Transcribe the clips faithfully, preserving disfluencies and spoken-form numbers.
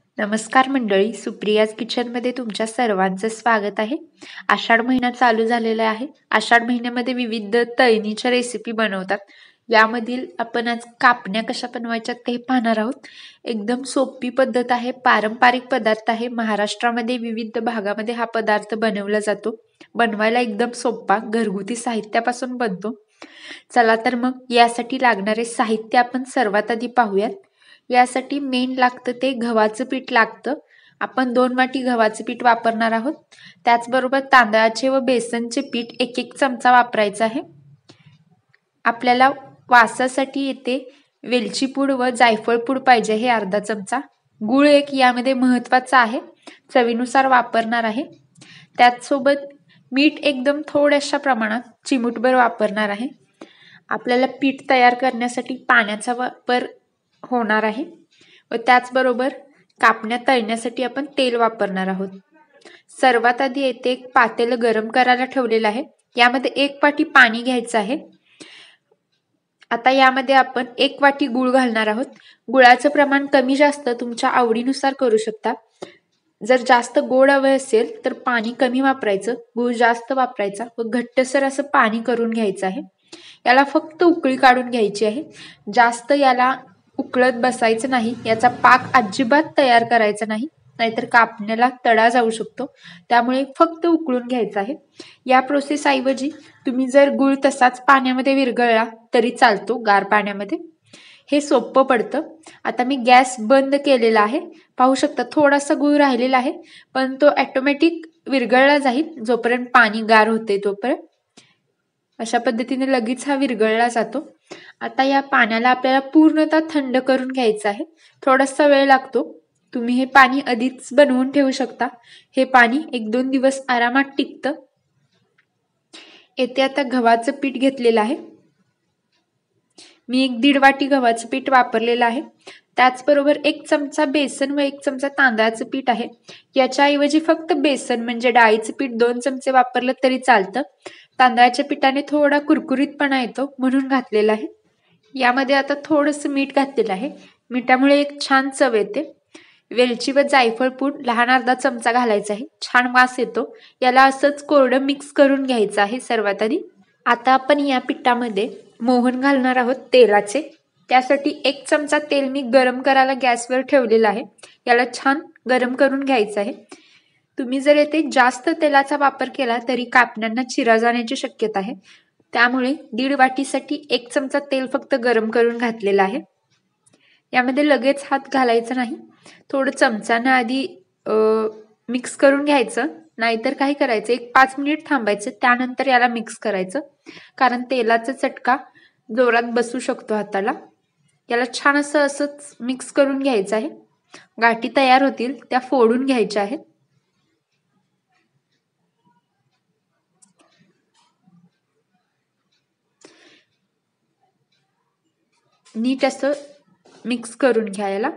नमस्कार मंडळी, सुप्रियाज किचनमध्ये तुमच्या सर्वांचं स्वागत आहे. आषाढ महिना चालू झालेला आहे. आषाढ महिन्यामध्ये विविध तळणीच्या रेसिपी बनवतात. यामधील आपण आज कापण्या कशा बनवायच्या ते पाहणार आहोत. एकदम सोपी पद्धत आहे, पारंपरिक पदार्थ आहे. महाराष्ट्रामध्ये विविध भागामध्ये हा पदार्थ बनवला जातो. बनवायला एकदम सोपा, घरगुती साहित्यापासून बनतो. चला तर मग यासाठी लागणारे साहित्य आपण सर्वात आधी पाहूयात. यासाठी मेन लागतं ते गव्हाचं पीठ लागतं. आपण दोन वाटी गव्हाचं पीठ वापरणार आहोत. त्याचबरोबर तांदळाचे व बेसनचे पीठ एक एक चमचा वापरायचा आहे. आपल्याला वासासाठी येते वेलची पूड व जायफळ पूड पाहिजे हे अर्धा चमचा. गुळ एक यामध्ये महत्वाचा आहे, चवीनुसार वापरणार आहे. त्याचसोबत मीठ एकदम थोड्याशा प्रमाणात चिमूटभर वापरणार आहे. आपल्याला पीठ तयार करण्यासाठी पाण्याचा वापर होणार आहे व त्याचबरोबर कापण्या तळण्यासाठी आपण तेल वापरणार आहोत. सर्वात आधी येथे एक पातेलं गरम करायला ठेवलेलं आहे. यामध्ये एक वाटी पाणी घ्यायचं आहे. आता यामध्ये आपण एक वाटी गुळ घालणार आहोत. गुळाचं प्रमाण कमी जास्त तुमच्या आवडीनुसार करू शकता. जर जास्त गोड हवं असेल तर पाणी कमी वापरायचं, गुळ जास्त वापरायचा व घट्टसर असं पाणी करून घ्यायचं आहे. याला फक्त उकळी काढून घ्यायची आहे. जास्त याला उकळत बसायचं नाही. याचा पाक अजिबात तयार करायचा नाही, नाहीतर कापण्याला तडा जाऊ शकतो. त्यामुळे फक्त उकळून घ्यायचं आहे. या प्रोसेस ऐवजी तुम्ही जर गुळ तसाच पाण्यामध्ये विरघळला तरी चालतो, गार पाण्यामध्ये. हे सोपं पडतं. आता मी गॅस बंद केलेला आहे. पाहू शकता थोडासा गुळ राहिलेला आहे, पण तो ऑटोमॅटिक विरघळला जाईल जोपर्यंत पाणी गार होते तोपर्यंत. अशा पद्धतीने लगेच हा विरघळला जातो. आता या पाण्याला आपल्याला पूर्णतः थंड करून घ्यायचं आहे. थोडासा वेळ लागतो. तुम्ही हे पाणी आधीच बनवून ठेवू शकता. हे पाणी एक दोन दिवस आरामात टिकतं. येथे आता गव्हाचं पीठ घेतलेलं आहे. मी एक दीड वाटी गव्हाचं पीठ वापरलेलं आहे. त्याचबरोबर एक चमचा बेसन व एक चमचा तांदळाचं पीठ आहे. याच्याऐवजी फक्त बेसन म्हणजे डाळीचं पीठ दोन चमचे वापरलं तरी चालतं. तांदळाच्या पिठाने थोडा कुरकुरीतपणा येतो म्हणून घातलेला आहे. यामध्ये आता थोडंसं मीठ घातलेलं आहे. मिठामुळे एक छान चव येते. वेलची व जायफळ पूड लहान अर्धा चमचा घालायचा आहे, छान वास येतो. याला असंच कोरडं मिक्स करून घ्यायचं आहे सर्वात आधी. आता आपण या पिठामध्ये मोहन घालणार आहोत तेलाचे. त्यासाठी एक चमचा तेल मी गरम करायला गॅसवर ठेवलेलं आहे. याला छान गरम करून घ्यायचं आहे. तुम्ही जर येथे जास्त तेलाचा वापर केला तरी कापण्यांना चिरा जाण्याची शक्यता आहे. त्यामुळे दीड वाटीसाठी एक चमचा तेल फक्त गरम करून घातलेला आहे. यामध्ये लगेच हात घालायचा नाही. थोडं चमचानं आधी मिक्स करून घ्यायचं, नाहीतर काय करायचं एक पाच मिनिट थांबायचं, त्यानंतर याला मिक्स करायचं. कारण तेलाचा चटका जोरात बसू शकतो हाताला. याला छान असं असंच मिक्स करून घ्यायचं आहे. गाठी तयार होतील त्या फोडून घ्यायच्या आहेत. नीट असं मिक्स करून घ्यायला.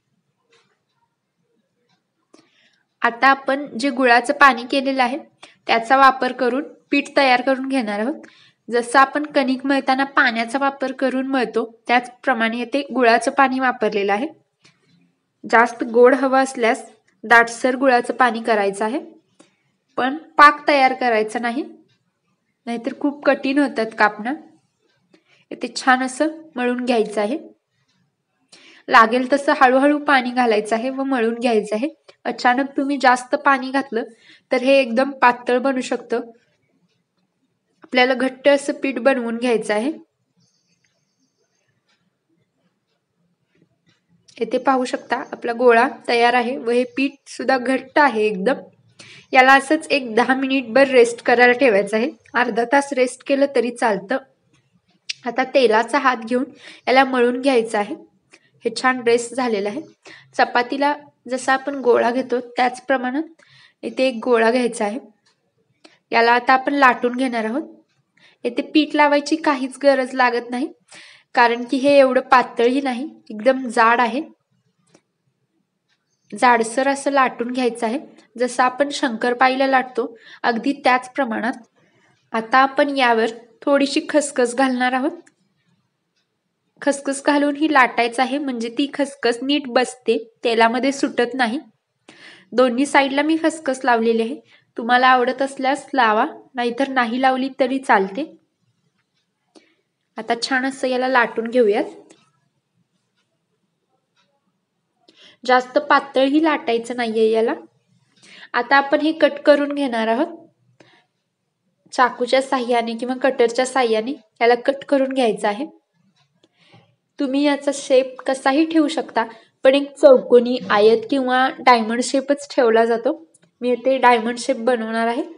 आता आपण जे गुळाचं पाणी केलेलं आहे त्याचा वापर करून पीठ तयार करून घेणार आहोत. जसं आपण कणिक मळताना पाण्याचा वापर करून मळतो त्याचप्रमाणे ते गुळाचं पाणी वापरलेलं आहे. जास्त गोड हवं असल्यास दाटसर गुळाचं पाणी करायचं आहे, पण पाक तयार करायचा नाही, नाहीतर खूप कठीण होतात कापणं. ते छान असं मळून घ्यायचं आहे. लागेल तसं हळूहळू पाणी घालायचं आहे व मळून घ्यायचं आहे. अचानक तुम्ही जास्त पाणी घातलं तर हे एकदम पातळ बनू शकतं. आपल्याला घट्ट असं पीठ बनवून घ्यायचं आहे. येथे पाहू शकता आपला गोळा तयार आहे व हे पीठ सुद्धा घट्ट आहे एकदम. याला असंच एक दहा मिनिट भर रेस्ट करायला ठेवायचं आहे. अर्धा तास रेस्ट केलं तरी चालतं. आता तेलाचा हात घेऊन याला मळून घ्यायचं आहे. हे छान रेस्ट झालेलं आहे. चपातीला जसा आपण गोळा घेतो त्याच प्रमाणात इथे एक गोळा घ्यायचा आहे. याला आता आपण लाटून घेणार आहोत. येथे पीठ लावायची काहीच गरज लागत नाही, कारण की हे एवढं पातळही नाही, एकदम जाड आहे. जाडसर असं लाटून घ्यायचं आहे, जसं आपण शंकरपाळीला लाटतो अगदी त्याच प्रमाणात. आता आपण यावर थोडीशी खसखस घालणार आहोत. खसखस घालून ही लाटायचं आहे, म्हणजे ती खसखस नीट बसते, तेलामध्ये सुटत नाही. दोन्ही साईडला मी खसखस लावलेली आहे. तुम्हाला आवडत असल्यास लावा, नाहीतर नाही लावली तरी चालते. आता छान असं याला लाटून घेऊयात. जास्त पातळही लाटायचं नाहीये याला. आता आपण हे कट करून घेणार आहोत. चाकूच्या साह्याने किंवा कटरच्या साह्याने याला कट करून घ्यायचं आहे. तुम्ही याचा शेप कसाही ठेवू शकता, पण एक चौकोनी, आयत किंवा डायमंड शेपच ठेवला जातो. मी इथे डायमंड शेप बनवणार आहे.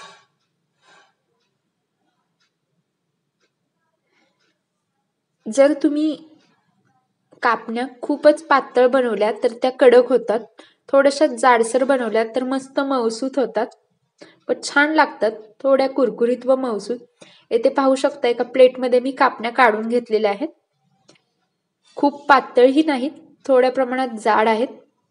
जर तुम्ही कापण्या खूपच पातळ बनवल्या तर त्या कडक होतात. थोड्याशा जाडसर बनवल्या तर मस्त मऊसूत होतात, पण छान लागतात, थोड्या कुरकुरीत व मऊसूत. येथे पाहू शकता एका प्लेटमध्ये मी कापण्या काढून घेतलेल्या आहेत. खूप पातळही नाहीत, थोड्या प्रमाणात जाड आहेत.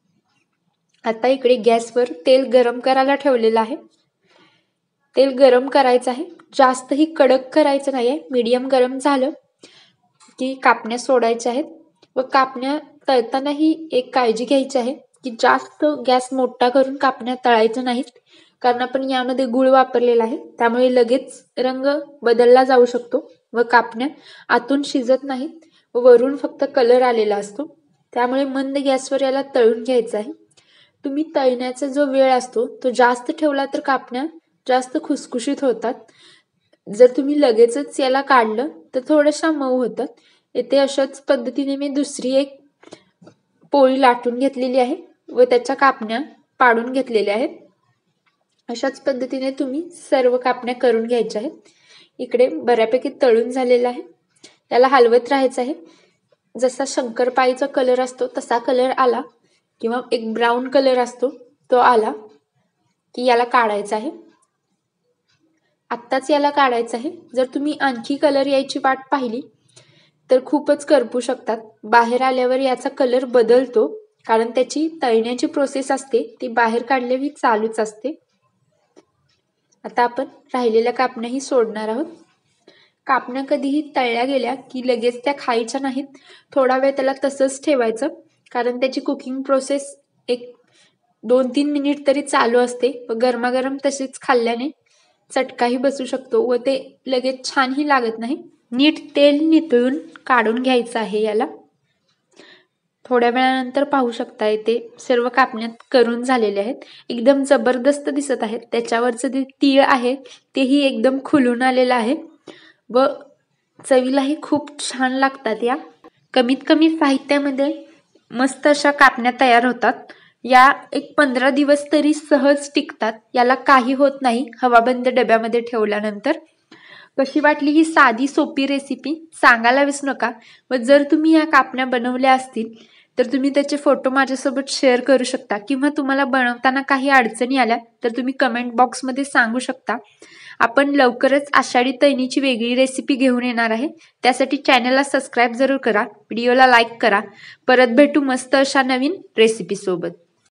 आता इकडे गॅसवर तेल गरम करायला ठेवलेलं आहे. तेल गरम करायचं आहे, जास्तही कडक करायचं नाहीये. मीडियम गरम झालं की कापण्या सोडायच्या आहेत. व कापण्या तळतानाही एक काळजी घ्यायची आहे की जास्त गॅस मोठा करून कापण्या तळायच्या नाहीत, कारण आपण यामध्ये गुळ वापरलेला आहे, त्यामुळे लगेच रंग बदलला जाऊ शकतो व कापण्या आतून शिजत नाहीत व वरून फक्त कलर आलेला असतो. त्यामुळे मंद गॅसवर याला तळून घ्यायचं आहे. तुम्ही तळण्याचा जो वेळ असतो तो जास्त ठेवला तर कापण्या जास्त खुसखुशीत होतात. जर तुम्ही लगेचच याला काढलं तर थोड्याशा मऊ होतात. येथे अशाच पद्धतीने मी दुसरी एक पोळी लाटून घेतलेली आहे व त्याच्या कापण्या पाडून घेतलेल्या आहेत. अशाच पद्धतीने तुम्ही सर्व कापण्या करून घ्यायच्या आहेत. इकडे बऱ्यापैकी तळून झालेला आहे. याला हलवत राहायचं आहे. जसा शंकरपाळीचा कलर असतो तसा कलर आला किंवा एक ब्राऊन कलर असतो तो आला की याला काढायचा आहे. आत्ताच याला काढायचं आहे. जर तुम्ही आणखी कलर यायची वाट पाहिली तर खूपच करपू शकतात. बाहेर आल्यावर याचा कलर बदलतो, कारण त्याची तळण्याची प्रोसेस असते ती बाहेर काढल्यावर चालूच असते. आता आपण राहिलेल्या कापण्याही सोडणार आहोत. कापण्या कधीही तळल्या गेल्या की लगेच त्या खायच्या नाहीत. थोडा वेळ त्याला तसंच ठेवायचं, कारण त्याची कुकिंग प्रोसेस एक दोन तीन मिनिट तरी चालू असते व गरमागरम तशीच खाल्ल्याने चटकाही बसू शकतो व ते लगेच छानही लागत नाही. नीट तेल नितळून काढून घ्यायचं आहे याला. थोड्या वेळानंतर पाहू शकता येते सर्व कापण्या करून झालेल्या आहेत. एकदम जबरदस्त दिसत आहेत. त्याच्यावरचं जे तीळ आहे तेही एकदम खुलून आलेलं आहे व चवीलाही खूप छान लागतात. या कमीत कमी साहित्यामध्ये मस्त अशा कापण्या तयार होतात. या एक पंधरा दिवस तरी सहज टिकतात. याला काही होत नाही हवाबंद डब्यामध्ये ठेवल्यानंतर. कशी वाटली ही साधी सोपी रेसिपी सांगायला विसरू नका. व जर तुम्ही या कापण्या बनवल्या असतील तर तुम्ही त्याचे फोटो माझ्यासोबत शेअर करू शकता, किंवा तुम्हाला बनवताना काही अडचणी आल्या तर तुम्ही कमेंट बॉक्समध्ये सांगू शकता. आपण लवकरच आषाढी तळणीची वेगळी रेसिपी घेऊन येणार आहे. त्यासाठी चॅनलला सबस्क्राईब जरूर करा, व्हिडिओला लाईक करा. परत भेटू मस्त अशा नवीन रेसिपी सोबत.